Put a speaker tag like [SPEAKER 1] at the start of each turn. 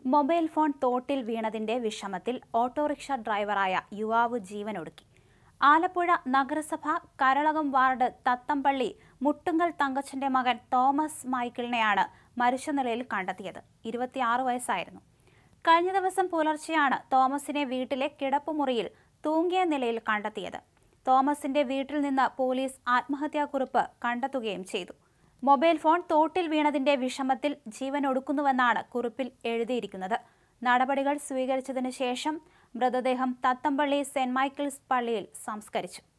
[SPEAKER 1] Mobile phone തോട്ടിൽ വീണതിന്റെ വിഷമത്തിൽ autorickshaw ഡ്രൈവറായ യുവാവ് ജീവനൊടുക്കി. ആലപ്പുഴ നഗരസഭ കരളകം വാർഡ് തത്തമ്പള്ളി മുട്ടുങ്കൽ തങ്കച്ചന്റെ മകൻ തോമസ് മൈക്കിളിനെയാണ് മരിച്ച നിലയിൽ കണ്ടെത്തിയത്. 26 വയസ്സായിരുന്നു. കഴിഞ്ഞ ദിവസം പുലർച്ചെയാണ് തോമസിനെ വീട്ടിലെ കിടപ്പുമുറിയിൽ തൂങ്ങിയ നിലയിൽ കണ്ടെത്തിയത്. തോമസിന്റെ വീട്ടിൽ നിന്ന് പോലീസ് ആത്മഹത്യാക്കുറിപ്പ് കണ്ടെത്തുകയും ചെയ്തു. മൊബൈൽ ഫോൺ തോട്ടിൽ വീണതിന്റെ വിഷമത്തിൽ ജീവനൊടുക്കുന്നുവെന്നാണ് കുറിപ്പിൽ എഴുതിയിരിക്കുന്നത്. നടപടികൾ സ്വീകരിച്ചതിനു ശേഷം മൃതദേഹം തത്തമ്പള്ളി സെന്റ് മൈക്കിൾസ് പള്ളിയിൽ സംസ്കരിച്ചു.